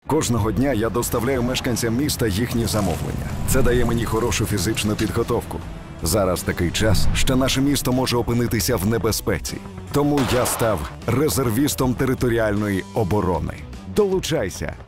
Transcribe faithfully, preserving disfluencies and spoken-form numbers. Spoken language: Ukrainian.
Кожного дня я доставляю мешканцям міста їхні замовлення. Це дає мені хорошу фізичну підготовку. Зараз такий час, що наше місто може опинитися в небезпеці. Тому я став резервістом територіальної оборони. Долучайся!